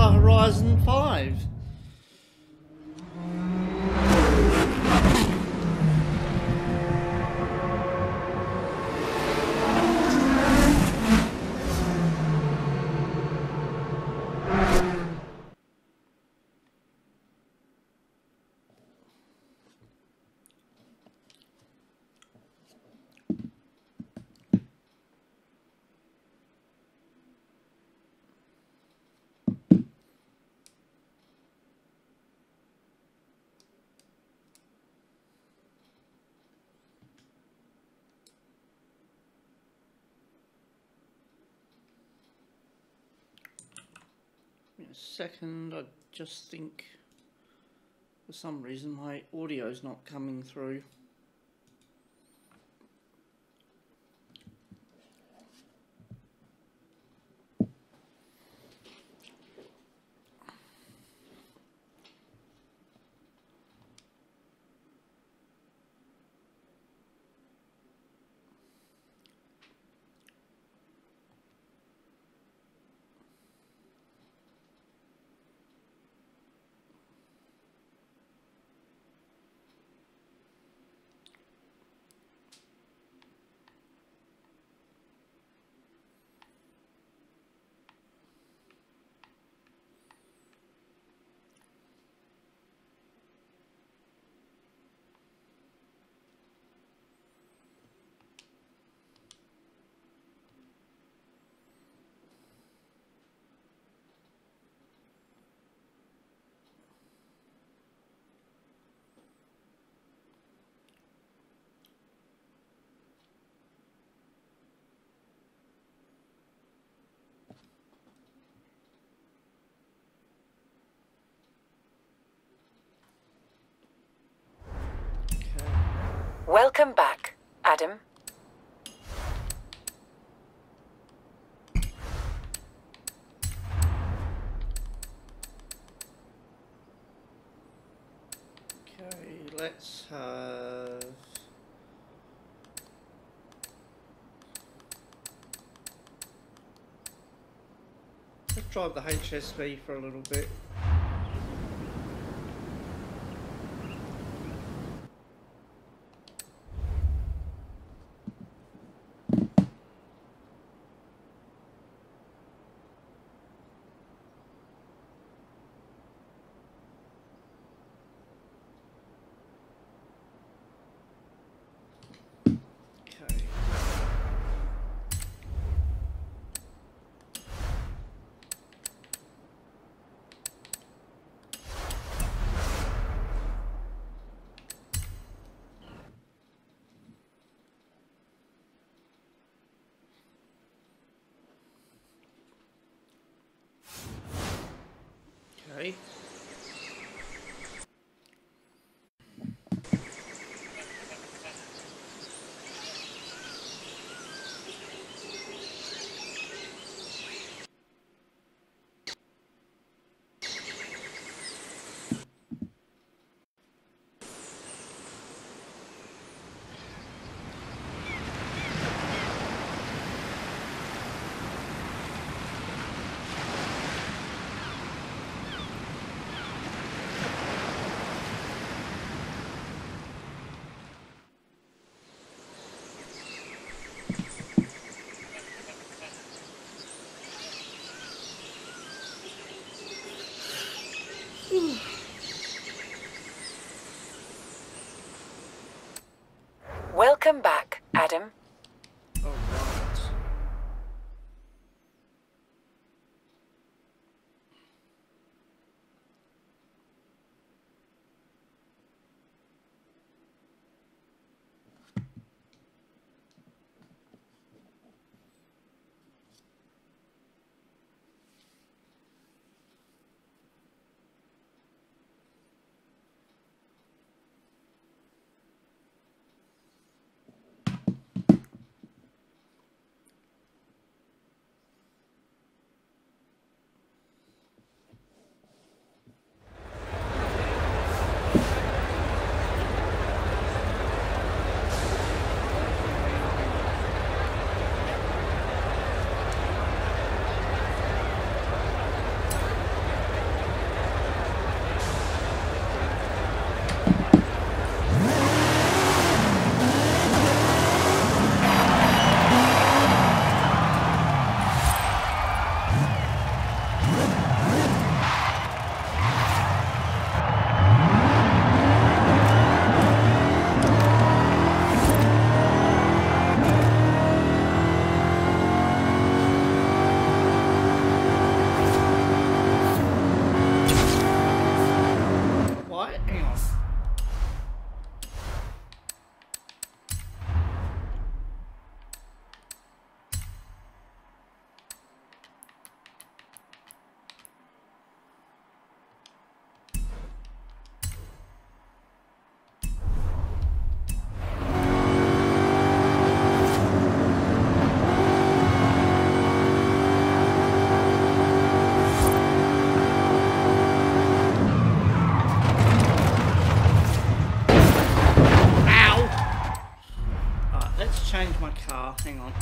Forza Horizon 5. A second, I just think for some reason my audio's not coming through. Welcome back, Adam. Okay, let's drive the HSV for a little bit. Okay. Welcome back, Adam. All right. car. Hang on.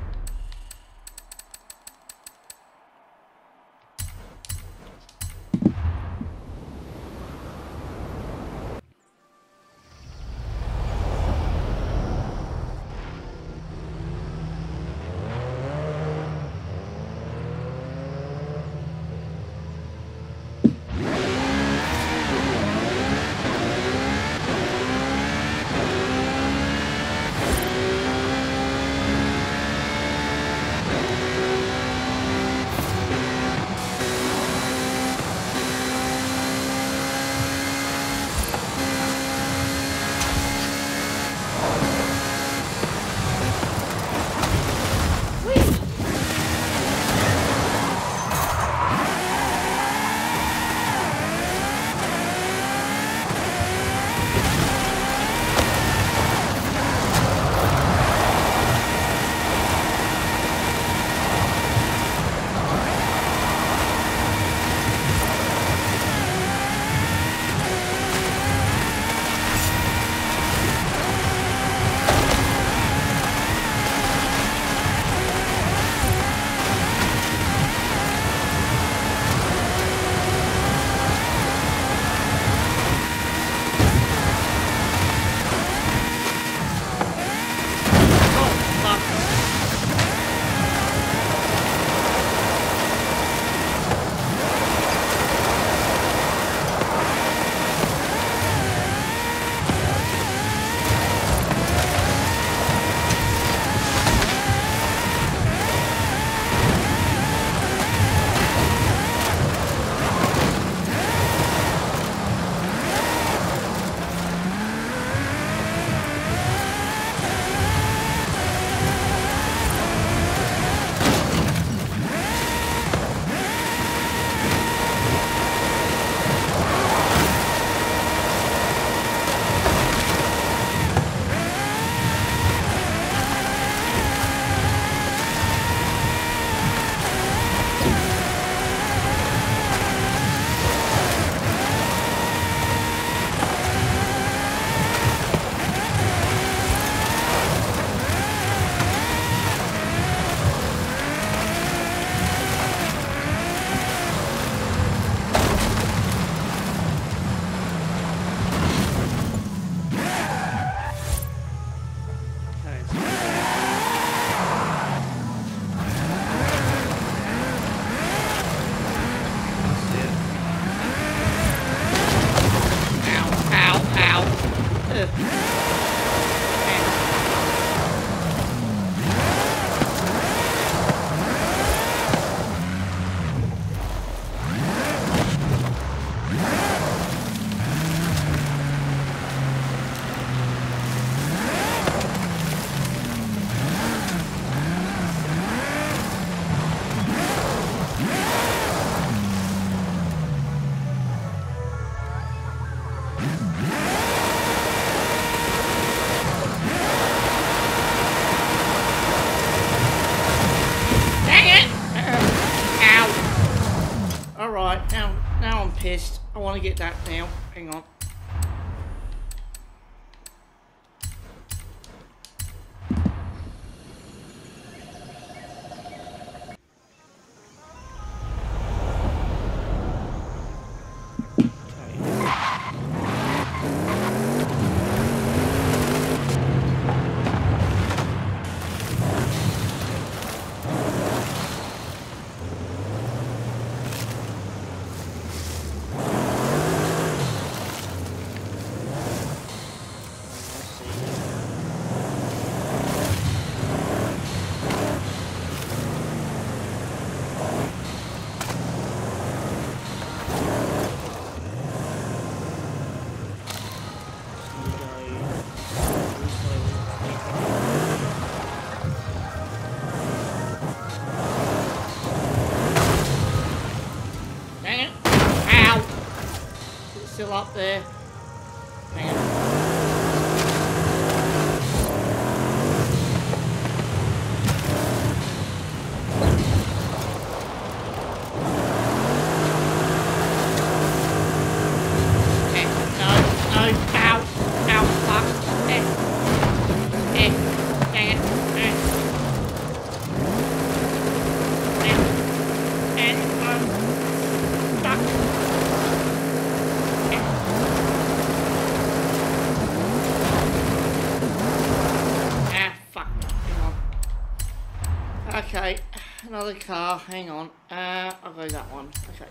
Alright, now I'm pissed. I want to get that now. Hang on. Still up there. Hang on. No, ow, fuck. Dang it. Okay, another car. Hang on. I'll go that one. Okay.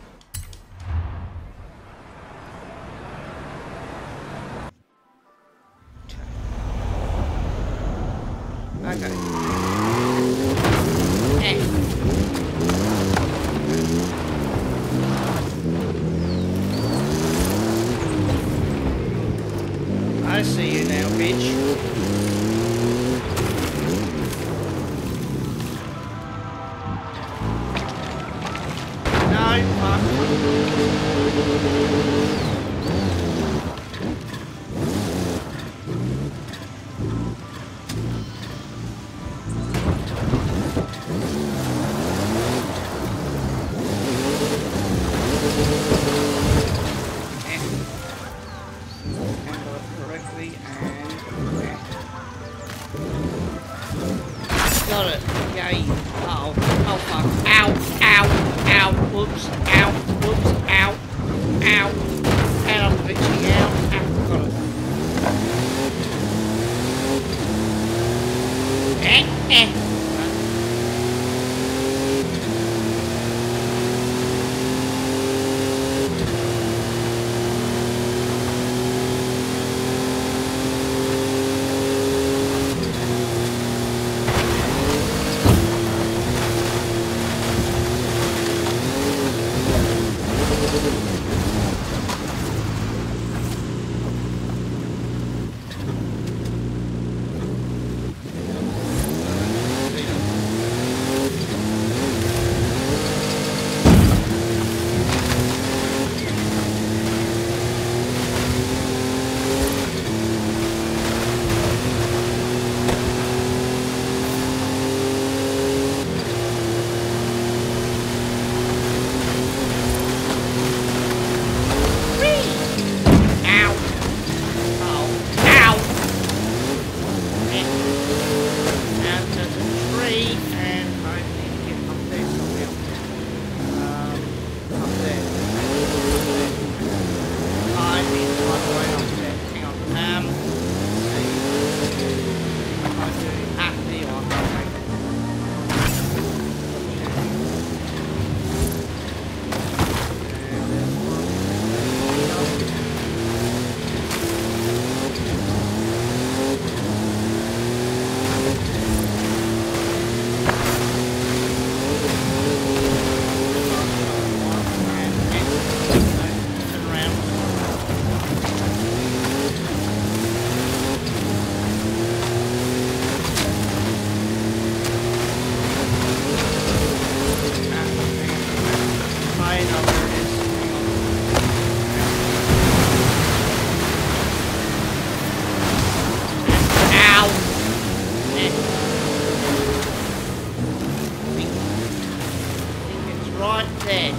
Okay. I see you now, bitch. No, fuck. Handle it correctly and got it. Yay. Uh-oh. Oh fuck. Ow. Ow. Ow. Whoops. Ow. Whoops. Ow. Ow. And I'm glitching out. Ow. Got it. Right there.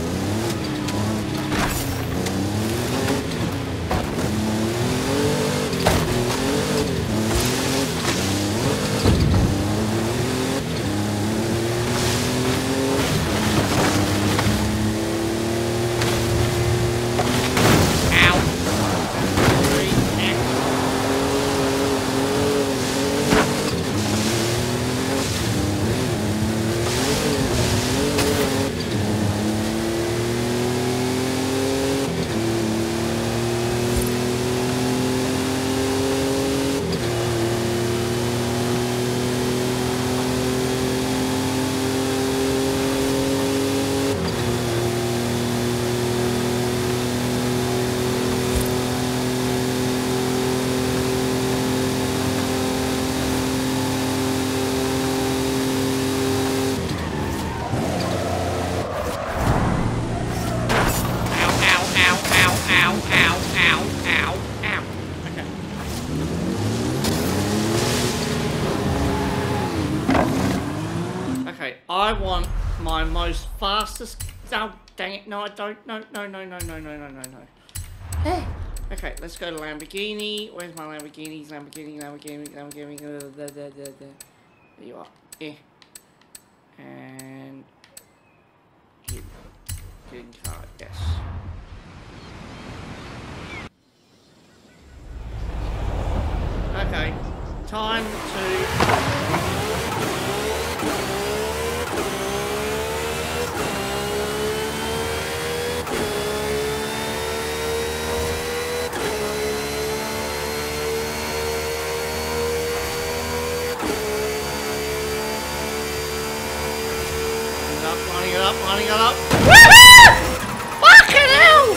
I want my most fastest. Oh, dang it! No, I don't. No. Okay, let's go to Lamborghini. Where's my Lamborghinis? Lamborghini. There you are. Yeah. And you. Green card. Yes. Okay. Time to. lining it up. Woohoo! Fucking hell!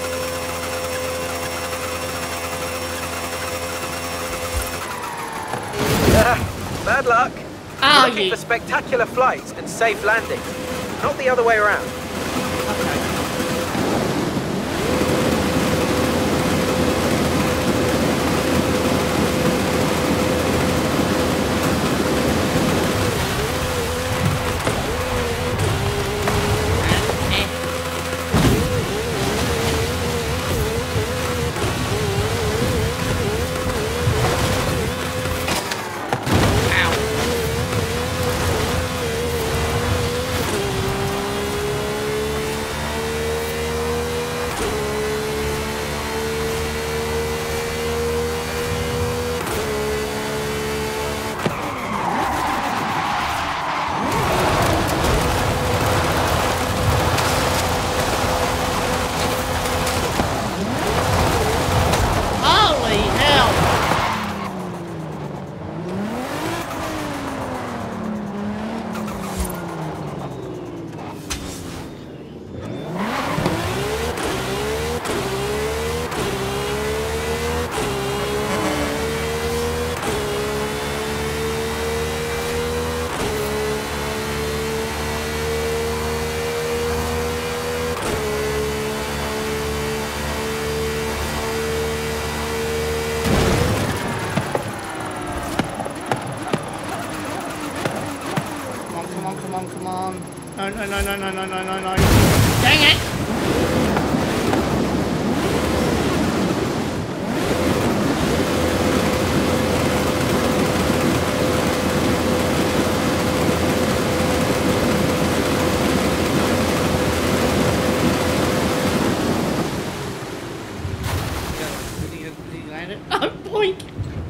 Bad luck. Are Looking you? for spectacular flights and safe landings, not the other way around. Okay. Holy hell! Come on. No. Dang it! Did he land it? Oh, boink!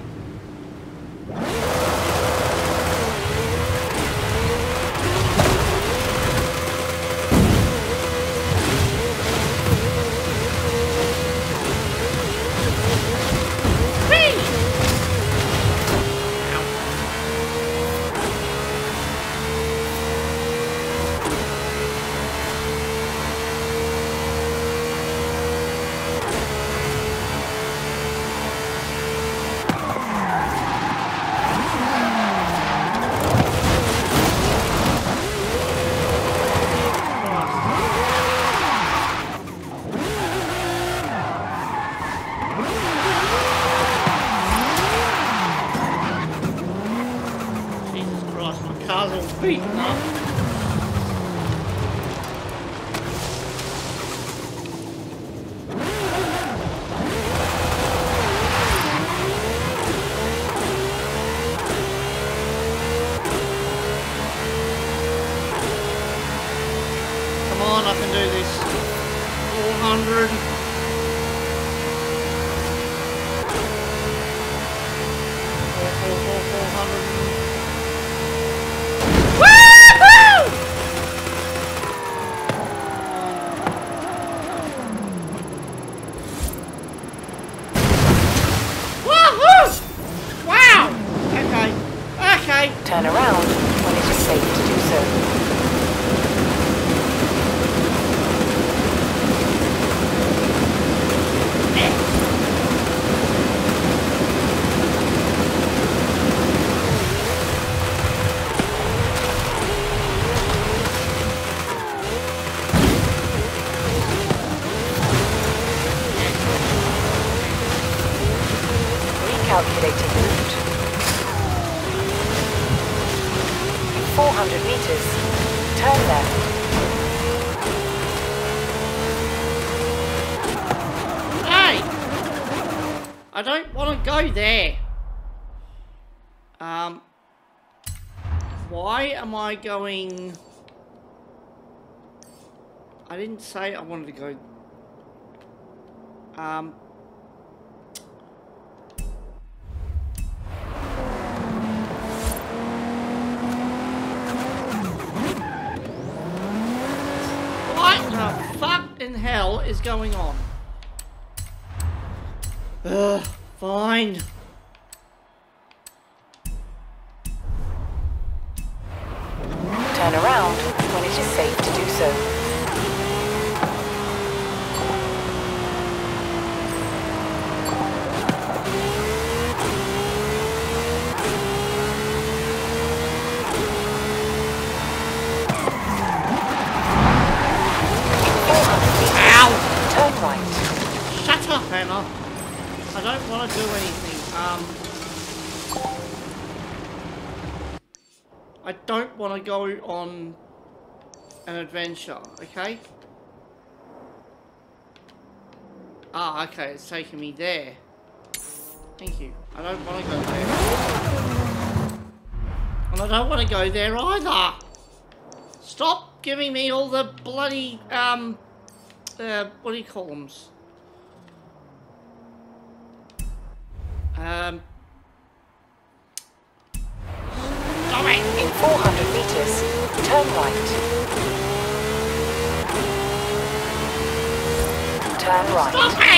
Car's all beaten up. Come on, I can do this. 400. Turn around when it is safe to do so. Recalculating route. 400 meters. Turn left. Hey! I don't want to go there. Why am I going... I didn't say I wanted to go... What the fuck in hell is going on? Ugh, fine. Turn around when it is safe to do so. so. Ow! Turn right. Shut up, Anna. I don't want to do anything. I don't want to go on an adventure, okay? Ah, okay, it's taking me there. Thank you. I don't want to go there. And I don't want to go there either. Stop giving me all the bloody, what do you call them? Stop it! In 400 meters, turn right. Turn right. Stop it!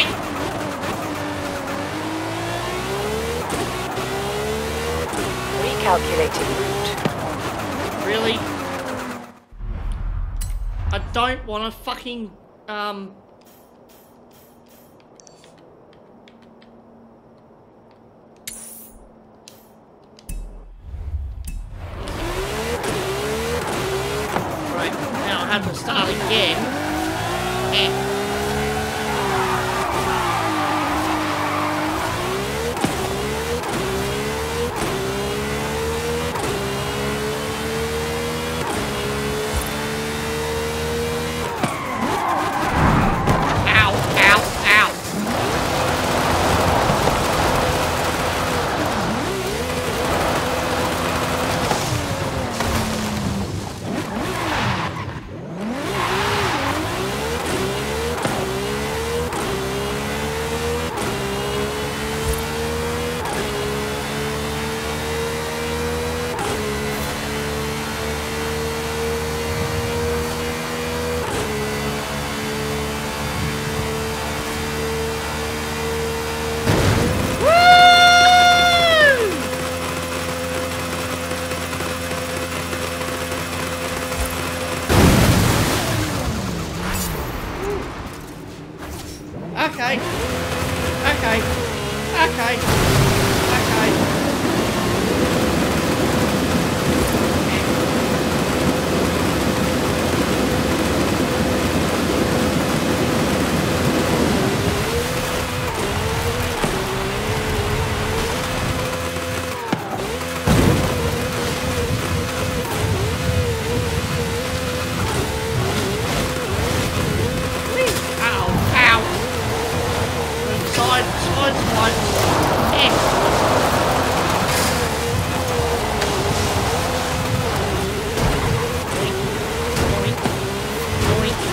Recalculating route. Really? I don't want to fucking, Right, now I have to start again. Eh. Ow, ow, ow. Okay. Okay. Okay. Okay. Ow, ow. Side, side. Yoink, yoink, yoink.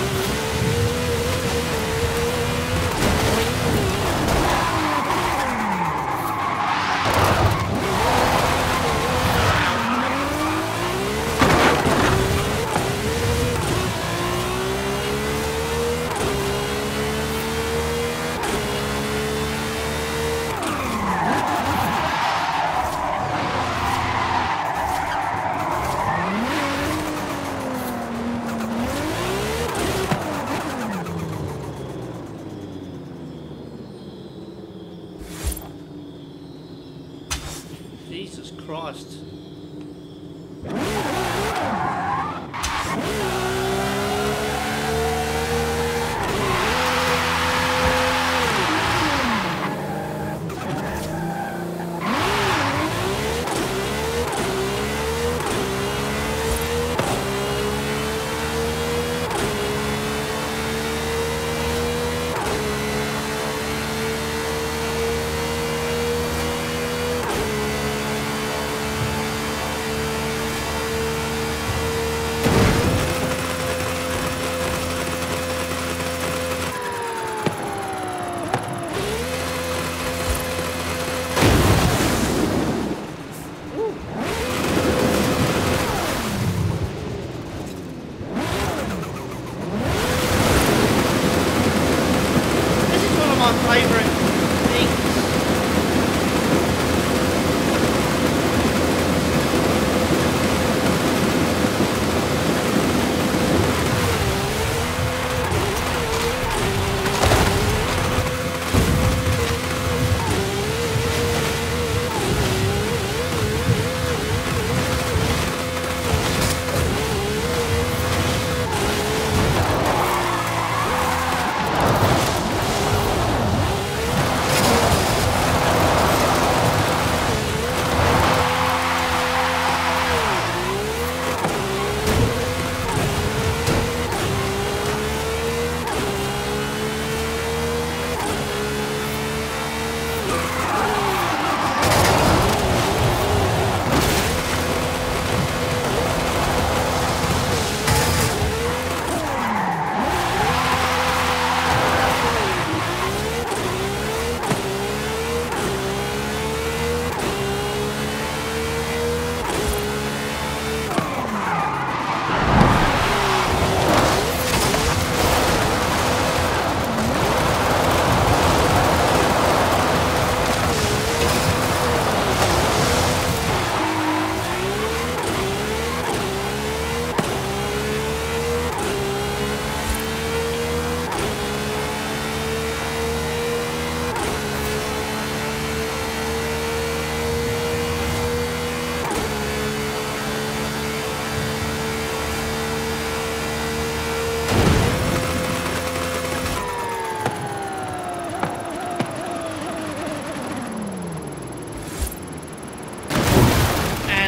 Jesus Christ.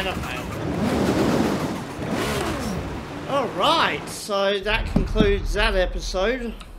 that failed. Alright, so that concludes that episode.